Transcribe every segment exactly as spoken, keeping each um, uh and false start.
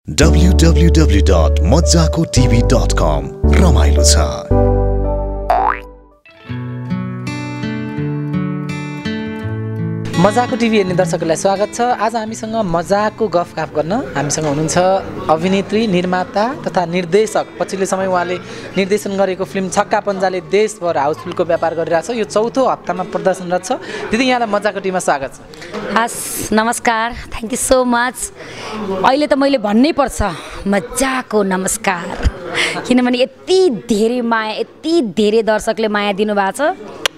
W W W dot मज्जाको TV dot com रमाइलो छ। मजाको टिभी हेर्ने दर्शकहरूलाई स्वागत छ। आज हामीसँग मजाको गफगाफ गर्न हामीसँग हुनुहुन्छ अभिनेत्री, निर्माता तथा निर्देशक। पछिल्लो समय उहाँले निर्देशन गरेको फिल्म छक्का पञ्जाले देशभर हाउसफुलको व्यापार गरिरहेछ। यो चौथो हप्तामा प्रदर्शनरत छ। दिदी, यहाँलाई मजाको टिभीमा स्वागत छ। हस्, नमस्कार, थ्याङ्क यू सो मच। अहिले त मैले भन्नै पर्छ मजाको नमस्कार, किनभने यति धेरै माया, यति धेरै दर्शकले माया दिनुभएको छ।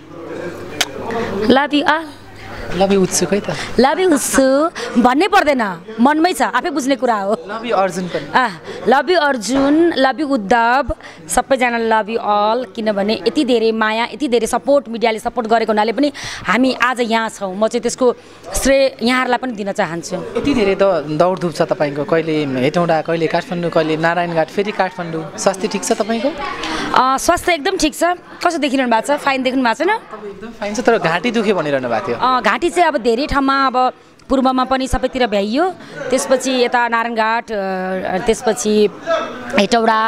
Love you all. Love you Utsuk है त। लभ यु उत्सु भन्नै पर्दैन, मनमै छ, आफै बुझ्ने कुरा हो। लभ यु अर्जुन पनि। Love you Arjun, love you Uddhav, सबैजना लभ यु अल। किनभने यति धेरै माया, यति धेरै सपोर्ट मिडियाले सपोर्ट गरेको हुनाले पनि हामी आज यहाँ छौँ। म चाहिँ त्यसको श्रेय यहाँहरूलाई पनि दिन चाहन्छु। यति धेरै द दौडधुप छ तपाईँको, कहिले हेटौँडा, कहिले काठमाडौँ, कहिले नारायणघाट, फेरि काठमाडौँ। स्वास्थ्य ठिक छ तपाईँको? स्वास्थ्य एकदम ठिक छ। कसो देखिरहनु भएको छ? फाइन देख्नु भएको छैन? एकदम फाइन छ, तर घाँटी दुख्यो भनिरहनु भएको थियो। घाँटी चाहिँ अब धेरै ठाउँमा, अब पूर्वमा पनि सबैतिर भ्याइयो, त्यसपछि यता नारायणघाट, त्यसपछि हेटौडा,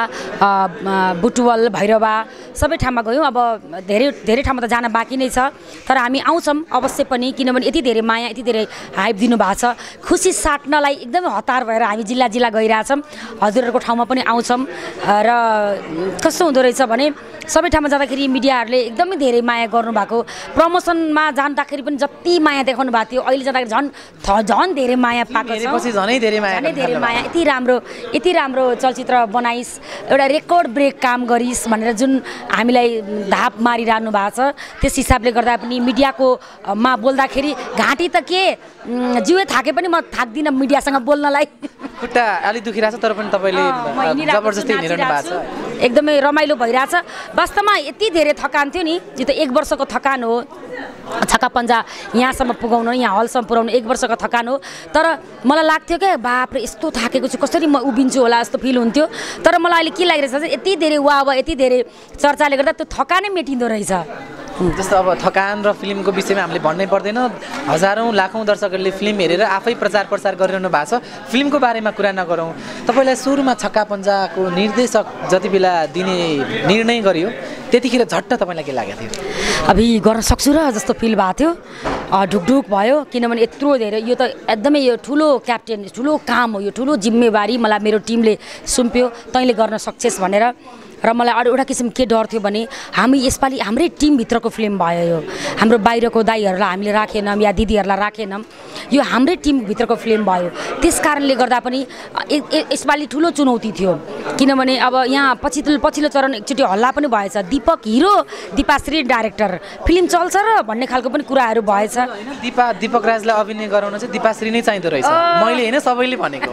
बुटवल, भैरवा सबै ठाउँमा गयौँ। अब धेरै धेरै ठाउँमा त जान बाँकी नै छ, तर हामी आउँछौँ अवश्य पनि। किनभने यति धेरै माया, यति धेरै हाइप दिनुभएको छ। खुसी साट्नलाई एकदमै हतार भएर हामी जिल्ला जिल्ला गइरहेछौँ। हजुरहरूको ठाउँमा पनि आउँछौँ। र कस्तो हुँदो रहेछ भने सबै ठाउँमा जाँदाखेरि मिडियाहरूले एकदमै धेरै माया गर्नुभएको। प्रमोसनमा जाँदाखेरि पनि जति माया देखाउनु भएको थियो, अहिले जाँदाखेरि झन् झन् धेरै माया पाएको छ। झनै धेरै माया, झनै धेरै माया। यति राम्रो यति राम्रो चलचित्र बनाइस्, एउटा रेकर्ड ब्रेक काम गरिस् भनेर जुन हामीलाई धाप मारिरहनु भएको छ, त्यस हिसाबले गर्दा पनि मिडियाको मा बोल्दाखेरि घाँटी त के जिउ थाके पनि म थाक्दिनँ मिडियासँग बोल्नलाई। खुट्टा अलिक दुखिरहेछ, तर पनि तपाईँले जबरजस्ती हिँडिरहनु भएको छ। एकदमै रमाइलो भइरहेछ। वास्तवमा यति धेरै थकान थियो नि, यो त एक वर्षको थकान हो। छक्का पञ्जा यहाँसम्म पुगाउनु, यहाँ हलसम्म पुर्याउनु एक वर्षको थकान हो। तर मलाई लाग्थ्यो क्या, बापरे यस्तो थाकेको छु, कसरी म उभिन्छु होला जस्तो फिल हुन्थ्यो। तर मलाई अहिले के लागिरहेछ, यति धेरै वाह वाह, यति धेरै चर्चाले गर्दा त्यो थकानै मेटिँदो रहेछ। जस्तो अब थकान र फिल्मको विषयमा हामीले भन्नै पर्दैन। हजारौँ लाखौँ दर्शकहरूले फिल्म हेरेर आफै प्रचार प्रसार गरिरहनु भएको छ। फिल्मको बारेमा कुरा नगरौँ, तपाईँलाई सुरुमा छक्का पञ्जाको निर्देशक जति बेला दिने निर्णय गरियो, त्यतिखेर झट्ट तपाईँलाई के लागेको थियो? अभि गर्न सक्छु र जस्तो फिल भएको थियो। ढुकढुक भयो, किनभने यत्रो धेरै, यो त एकदमै यो ठुलो क्याप्टेन, ठुलो काम हो, यो ठुलो जिम्मेवारी मलाई मेरो टिमले सुम्प्यो, तैँले गर्न सक्छेस् भनेर। र मलाई अरू एउटा किसिम के डर थियो भने हामी यसपालि हाम्रै टिमभित्रको फिल्म भयो। यो हाम्रो बाहिरको दाइहरूलाई हामीले राखेनौँ या दिदीहरूलाई राखेनौँ, यो हाम्रै टिमभित्रको फिल्म भयो। त्यस कारणले गर्दा पनि यसपालि ठुलो चुनौती थियो। किनभने अब यहाँ पछिल्लो पछिल्लो चरण एकचोटि हल्ला पनि भएछ, Deepak hero, Dipashree director, film चल्छ र भन्ने खालको पनि कुराहरू भएछ। दिपा दिपक राजलाई अभिनय गराउन चाहिँ दिपाश्री नै चाहिँदो रहेछ, मैले होइन सबैले भनेको।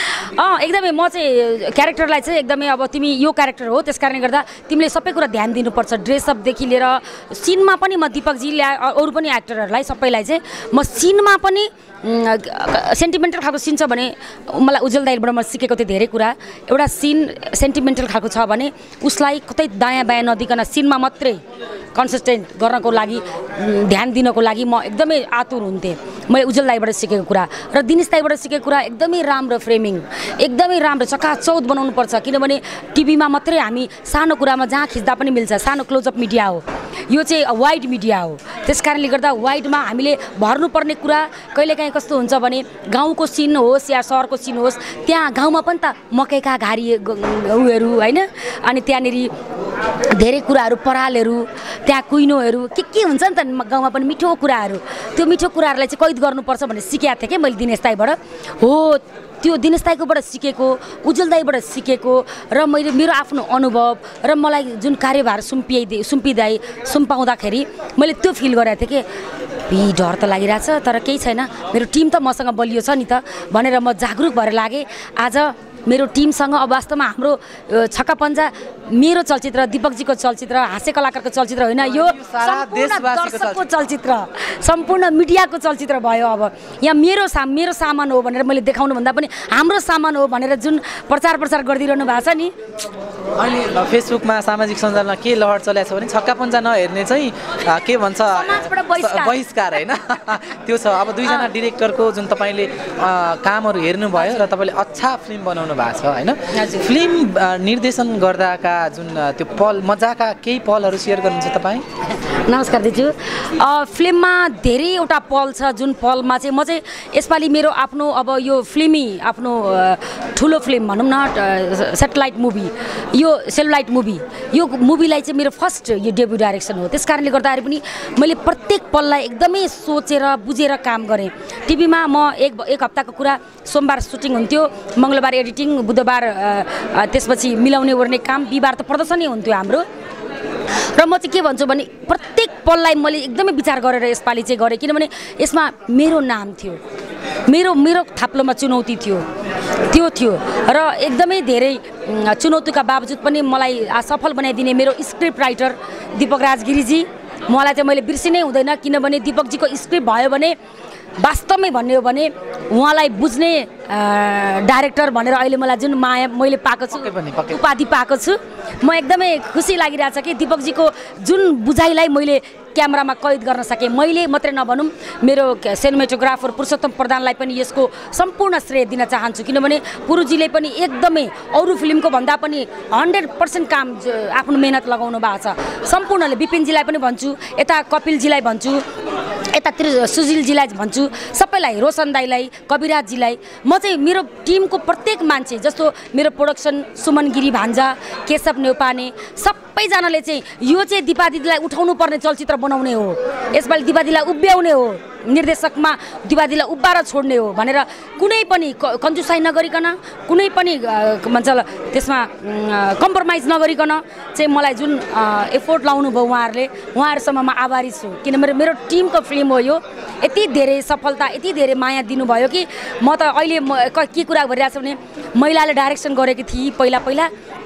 अँ एकदमै, म चाहिँ क्यारेक्टरलाई चाहिँ एकदमै, अब तिमी यो क्यारेक्टर हो, त्यस कारणले गर्दा तिमीले सबै कुरा ध्यान दिनुपर्छ। ड्रेसअपदेखि लिएर सिनमा पनि म दिपकजीले, अरू पनि एक्टरहरूलाई सबैलाई चाहिँ म सिनमा पनि सेन्टिमेन्टल खालको सिन छ भने मलाई उज्जवल दाइबाट म सिकेको थिएँ धेरै कुरा। एउटा सिन सेन्टिमेन्टल खालको छ भने उसलाई कतै दायाँ बायाँ नदिकन सिनमा मात्रै कन्सिस्टेन्ट गर्नको लागि, ध्यान दिनको लागि म एकदमै आतुर हुन्थेँ। मैले उज्जवल दाइबाट सिकेको कुरा र दिनेश दाइबाट सिकेको कुरा, एकदमै राम्रो फ्रेमिङ, एकदमै राम्रो चकाचौध बनाउनुपर्छ। किनभने टिभीमा मात्रै हामी सानो कुरामा जहाँ खिच्दा पनि मिल्छ, सानो क्लोजअप मिडिया हो, यो चाहिँ वाइड मिडिया हो। त्यस कारणले गर्दा वाइडमा हामीले भर्नुपर्ने कुरा कहिलेकाहीँ कस्तो हुन्छ भने गाउँको सिन होस् या सहरको सिन होस्, त्यहाँ गाउँमा पनि त मकैका घारी उयोहरू होइन, अनि त्यहाँनिर धेरै कुराहरू, परालहरू, त्यहाँ कुइनोहरू के के हुन्छ नि त गाउँमा पनि, मिठो कुराहरू, त्यो मिठो कुराहरूलाई चाहिँ कैद गर्नुपर्छ भन्ने सिकेको थिएँ क्या मैले दिनेश दाइबाट। हो, त्यो दिनेश दाइकोबाट सिकेको, उज्जवल दाइबाट सिकेको, र मैले मेरो आफ्नो अनुभव र मलाई जुन कार्यभार सुम्पिदिए सुम्पिँदै सुम्पाउँदाखेरि मैले त्यो फिल गरेको थिएँ कि बी डर त लागिरहेछ, तर केही छैन, मेरो टिम त मसँग बलियो छ नि त भनेर म जागरुक भएर लागेँ। आज मेरो टिमसँग अब वास्तवमा हाम्रो छक्का पञ्जा मेरो चलचित्र, दिपकजीको चलचित्र, हास्य कलाकारको चलचित्र होइन, यो सम्पूर्ण दर्शकको चलचित्र, सम्पूर्ण मिडियाको चलचित्र भयो। अब यहाँ मेरो सा मेरो सामान हो भनेर मैले देखाउनु भन्दा पनि हाम्रो सामान हो भनेर जुन प्रचार प्रसार गरिदिइरहनु भएको छ नि, अहिले फेसबुकमा सामाजिक सञ्जालमा के लहर चलेको छ भने छक्का पञ्जा नहेर्ने चाहिँ के भन्छ बहिष्कार होइन त्यो छ। अब दुईजना डिरेक्टरको जुन तपाईँले कामहरू हेर्नुभयो र तपाईँले अच्छा फिल्म बनाउनु भएको छ होइन, फिल्म निर्देशन गर्दाका जुन त्यो पल मजाका केही पलहरू सेयर गर्नुहुन्छ तपाईँ? नमस्कार दिजु। फिल्ममा धेरैवटा पल छ जुन पलमा चाहिँ म चाहिँ यसपालि मेरो आफ्नो अब यो फिल्मी आफ्नो ठुलो फिल्म भनौँ न सेटेलाइट मुभी, यो सेलुलाइट मुभी, यो मुभीलाई चाहिँ मेरो फर्स्ट यो डेब्यु डाइरेक्सन हो। त्यस कारणले गर्दाखेरि पनि मैले प्रत्येक पललाई एकदमै सोचेर बुझेर काम गरेँ। टिभीमा म एक एक हप्ताको कुरा सोमबार सुटिङ हुन्थ्यो, मङ्गलबार एडिटिङ, बुधबार त्यसपछि मिलाउने ओर्ने काम, बिहिबार त प्रदर्शनै हुन्थ्यो हाम्रो। र म चाहिँ के भन्छु भने प्रत्येक पललाई मैले एकदमै विचार गरेर यसपालि चाहिँ गरेँ, किनभने यसमा मेरो नाम थियो, मेरो मेरो थाप्लोमा चुनौती थियो त्यो थियो र एकदमै धेरै चुनौतीका बावजुद पनि मलाई सफल बनाइदिने मेरो स्क्रिप्ट राइटर दीपक राजगिरीजी, मलाई चाहिँ मैले बिर्सिनै हुँदैन। किनभने दीपकजीको स्क्रिप्ट भयो भने वास्तवमै भन्ने हो भने उहाँलाई बुझ्ने डाइरेक्टर भनेर अहिले मलाई जुन माया मैले पाएको छु, उपाधि पाएको छु, म एकदमै खुसी लागिरहेछ कि दीपकजीको जुन बुझाइलाई मैले क्यामेरामा कैद गर्न सकेँ। मैले मात्रै नभनौँ, मेरो सिनेमेटोग्राफर पुरुषोत्तम प्रधानलाई पनि यसको सम्पूर्ण श्रेय दिन चाहन्छु। किनभने पुरुजीले पनि एकदमै अरू फिल्मको भन्दा पनि हन्ड्रेड पर्सेन्ट काम आफ्नो मेहनत लगाउनु भएको छ सम्पूर्णले। विपिनजीलाई पनि भन्छु, यता कपिलजीलाई भन्छु, यतातिर सुजिलजीलाई भन्छु, सबैलाई, रोशन दाईलाई, कविराजजीलाई। म चाहिँ मेरो टिमको प्रत्येक मान्छे जस्तो मेरो प्रोडक्सन सुमन गिरी भान्जा, केशव नेउपाने, सबैजनाले चाहिँ यो चाहिँ दिपा दिदीलाई उठाउनु पर्ने चलचित्र बनाउने हो, यसपालि दिपा दिदीलाई उभ्याउने हो, निर्देशकमा दिपा दिदीलाई उभ्याएर छोड्ने हो भनेर कुनै पनि कन्जुसाइ नगरिकन, कुनै पनि भन्छ त्यसमा कम्प्रोमाइज नगरिकन चाहिँ मलाई जुन एफोर्ट लाउनु भयो उहाँहरूले, उहाँहरूसम्म म आभारी छु। किनभने मेरो टिमको फिल्म हो यो, यति धेरै सफलता, यति धेरै माया दिनुभयो कि म त अहिले के कुरा गरिरहेको छु भने महिलाले डाइरेक्सन गरेकी थिएँ पहिला पहिला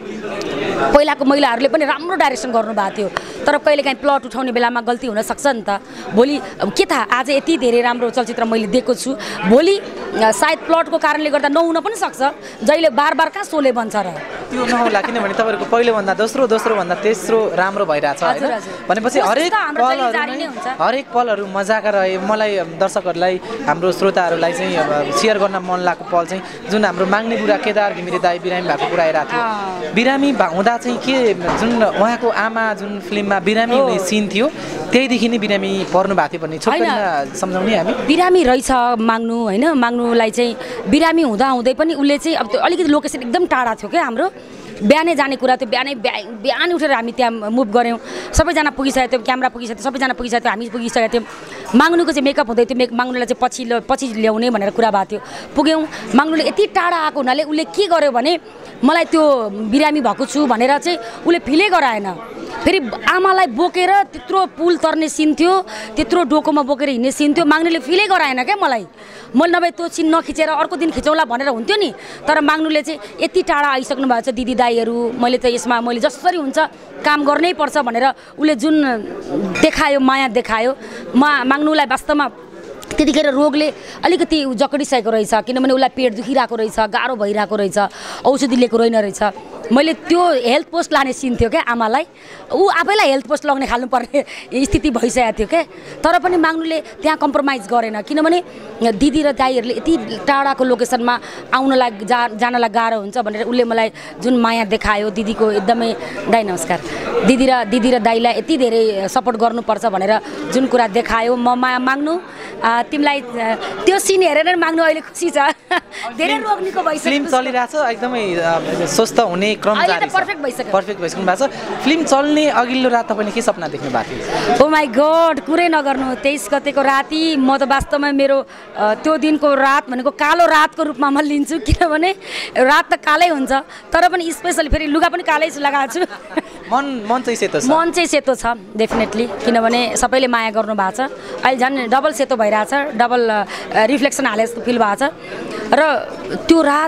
पहिलाको महिलाहरूले पनि राम्रो डाइरेक्सन गर्नुभएको थियो, तर कहिलेकाहीँ प्लट उठाउने बेलामा गल्ती हुनसक्छ नि त। भोलि के थाहा, आज यति धेरै राम्रो चलचित्र मैले दिएको छु, भोलि सायद प्लटको कारणले गर्दा नहुन पनि सक्छ, जहिले बार बार कहाँ सोले बन्छ र त्यो नहोला। किनभने तपाईँहरूको पहिलोभन्दा दोस्रो दोस्रोभन्दा तेस्रो राम्रो भइरहेछ होइन, भनेपछि हरेक पलहरू हरेक पलहरू मजाका रहे। मलाई दर्शकहरूलाई, हाम्रो श्रोताहरूलाई चाहिँ अब सेयर गर्न मन लागेको पल चाहिँ जुन हाम्रो माग्ने बुढा केदार घिमिरे दाई बिरामी भएको कुरा आइरहेको थियो, बिरामी हुँदा चाहिँ के जुन उहाँको आमा जुन फिल्ममा बिरामी हुने सिन थियो त्यहीदेखि नै बिरामी पर्नु भएको थियो भन्ने छोटकरीमा सम्झाउने हामी। बिरामी रहेछ माग्नु होइन, माग्नुलाई चाहिँ बिरामी हुँदा हुँदै पनि उसले चाहिँ अब त्यो अलिकति लोकेसन एकदम टाढा थियो क्या हाम्रो, बिहानै जाने कुरा थियो, बिहानै बिहान उठेर हामी त्यहाँ मुभ गऱ्यौँ, सबैजना पुगिसकेको थियो, क्यामेरा पुगिसकेको थियो, सबैजना पुगिसकेको थियो, हामी पुगिसकेको थियौँ। माग्नुको चाहिँ मेकअप हुँदै थियो, मेक माग्नुलाई चाहिँ पछि पछि ल्याउने भनेर कुरा भएको थियो, पुग्यौँ। माग्नुले यति टाढा आएको हुनाले उसले के गर्यो भने मलाई त्यो बिरामी भएको छु भनेर चाहिँ उसले फिलै गराएन। फेरि आमालाई बोकेर त्यत्रो पुल तर्ने सिन थियो, त्यत्रो डोकोमा बोकेर हिँड्ने सिन थियो, माग्नुले फिलै गराएन क्या मलाई। मैले नभए त्यो सिन नखिचेर अर्को दिन खिचौँला भनेर हुन्थ्यो नि, तर माग्नुले चाहिँ यति टाढा आइसक्नु भएको छ दिदी दाईहरू, मैले त यसमा मैले जसरी हुन्छ काम गर्नै पर्छ भनेर उसले जुन देखायो, माया देखायो, मा माग्नुलाई वास्तवमा त्यतिखेर रोगले अलिकति जकडिसकेको रहेछ, किनभने उसलाई पेट दुखिरहेको रहेछ, गाह्रो भइरहेको रहेछ, औषधि लिएको रहेन रहेछ। मैले त्यो हेल्थ पोस्ट लाने सिन थियो क्या आमालाई, ऊ आफैलाई हेल्थ पोस्ट लगाउने खाल्नुपर्ने स्थिति भइसकेको थियो क्या, तर पनि माग्नुले त्यहाँ कम्प्रोमाइज गरेन। किनभने दिदी र दाईहरूले यति टाढाको लोकेसनमा आउनलाई जा जानलाई गाह्रो हुन्छ भनेर उसले मलाई जुन माया देखायो, दिदीको एकदमै दाई नमस्कार, दिदी र दिदी र दाईलाई यति धेरै सपोर्ट गर्नुपर्छ भनेर जुन कुरा देखायो, म माया माग्नु तिमीलाई त्यो सिन हेरेर माग्नु अहिले खुसी छ। धेरै रोग्नेको भइसक्यो, फिल्म चलिरहेछ, एकदमै स्वस्थ हुने क्रम जारी छ, पर्फेक्ट भइसक्यो, पर्फेक्ट भइसक्नु भएको छ। फिल्म चल्ने अघिल्लो रात तपाईँले के सपना देख्नु भएको थियो? ओ माई गॉड, कुरै नगर्नु। तेइस गतेको राति म त वास्तवमा मेरो त्यो दिनको रात भनेको कालो रातको रूपमा म लिन्छु, किनभने रात त कालै हुन्छ, तर पनि स्पेसली फेरि लुगा पनि कालै लगाएको छु। मन मन चाहिँ सेतो छ, मन चाहिँ सेतो छ डेफिनेटली, किनभने सबैले माया गर्नु भएको छ। अहिले झन् डबल सेतो भइरहेछ, डबल रिफ्लेक्सन हाले जस्तो फिल भएको छ। र त्यो रात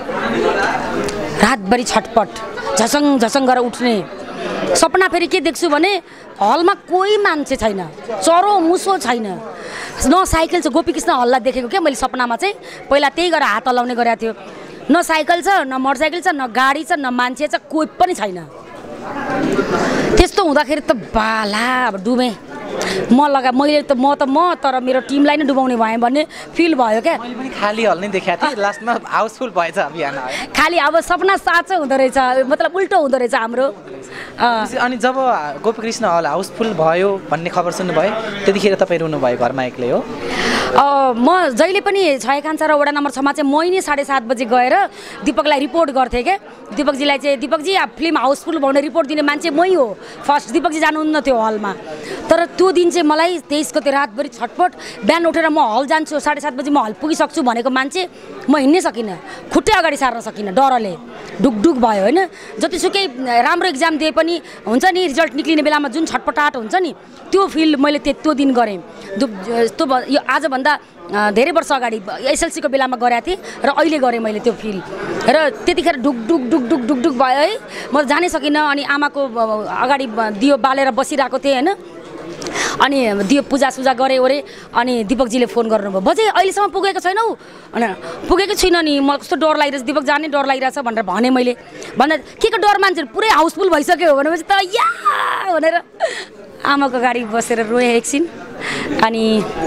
रातभरि छटपट, झसङ झसङ गरेर उठ्ने सपना। फेरि के देख्छु भने हलमा कोही मान्छे छैन, चरो मुसो छैन, न साइकल छ। गोपीकृष्ण हललाई देखेको क्या मैले सपनामा चाहिँ, पहिला त्यही गरेर हात हल्लाउने गरेको थियो। न साइकल छ न मोटरसाइकल छ न गाडी छ न मान्छे छ कोही पनि छैन त्यस्तो हुँदाखेरि त बाला अब डुबे म लगा मैले त म त म तर मेरो टिमलाई नै डुबाउने भएँ भन्ने फिल भयो क्या मैले पनि खाली हल नै देखाएको थिएँ लास्टमा हाउसफुल भएछ अभियान खाली अब सपना साँचो हुँदो रहेछ मतलब उल्टो हुँदो रहेछ हाम्रो अनि जब गोपीकृष्ण हल हाउसफुल भयो भन्ने खबर सुन्नुभयो त्यतिखेर तपाईँ रुनुभयो घरमा एक्लै हो म जहिले पनि छयकान्छा र वडा नम्बर छमा चाहिँ मै नै साढे सात बजी गएर दिपकलाई रिपोर्ट गर्थेँ क्या दिपकजीलाई चाहिँ दिपकजी अब फिल्म हाउसफुल भने रिपोर्ट दिने मान्छे मै हो फर्स्ट दिपकजी जानुहुन्न थियो हलमा तर त्यो दिन चाहिँ मलाई तेइस गते रातभरि छटपट बिहान उठेर म हल जान्छु साढे सात बजी म हल पुगिसक्छु भनेको मान्छे म हिँड्नै सकिनँ खुट्टै अगाडि सार्न सकिनँ डरले डुकडुक भयो होइन जतिसुकै राम्रो इक्जाम दिए पनि हुन्छ नि रिजल्ट निक्लिने बेलामा जुन छटपटाट हुन्छ नि त्यो फिल मैले त्यो दिन गरेँ त्यो यो आजभन्दा धेरै वर्ष अगाडि एसएलसीको बेलामा गरेको थिएँ र अहिले गरेँ मैले त्यो फिल र त्यतिखेर ढुकढुक ढुकढुक ढुकढुक भयो है म जानै सकिनँ अनि आमाको अगाडि दियो बालेर बसिरहेको थिएँ होइन अनि दियो पूजासुजा गरेँ ओरे अनि दिपकजीले फोन गर्नुभयो बजे अहिलेसम्म पुगेको छैनौ अनि पुगेकै छुइनँ नि मलाई कस्तो डर लागिरहेछ दिपक जाने डर लागिरहेछ भनेर भने मैले भन्दा के को डर मान्छे पुरै हाउसफुल भइसक्यो भनेपछि त या भनेर आमाको गाडी बसेर रोएँ एकछिन अनि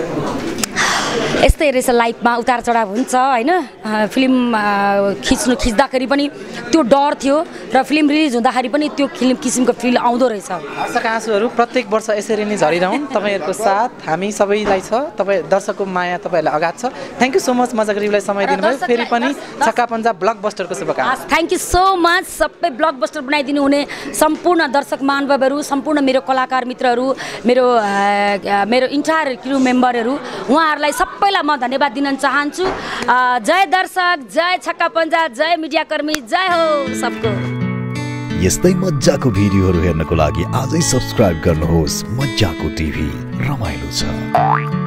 यस्तै रहेछ लाइफमा उतार चढाव हुन्छ होइन फिल्म खिच्नु खिच्दाखेरि पनि त्यो डर थियो र फिल्म रिलिज हुँदाखेरि पनि त्यो फिल्म किसिमको फिल आउँदो रहेछ हर्षका आँसुहरू प्रत्येक वर्ष यसरी नै झरिरहन् तपाईँहरूको साथ हामी सबैलाई छ तपाईँ दर्शकको माया तपाईँहरूलाई अगाध छ थ्याङ्क यू सो मच मजाको रिभ्यूलाई समय दिनुभयो फेरि पनि छक्का पञ्जा ब्लकबस्टरको शुभकामना थ्याङ्क यू सो मच सबै ब्लकबस्टर बनाइदिनु हुने सम्पूर्ण दर्शक महानुभावहरू सम्पूर्ण मेरो कलाकार मित्रहरू मेरो मेरो इन्टायर क्रू मेम्बरहरू उहाँहरूलाई सबैलाई म धन्यवाद दिन चाहन्छु जय दर्शक जय छक्का पञ्जा जय मिडियाकर्मी जय हो सबको यस्तै मज्जाको भिडियोहरू हेर्नको लागि आजै सब्स्क्राइब गर्नुहोस् मज्जाको टिभी रमाइलो छ।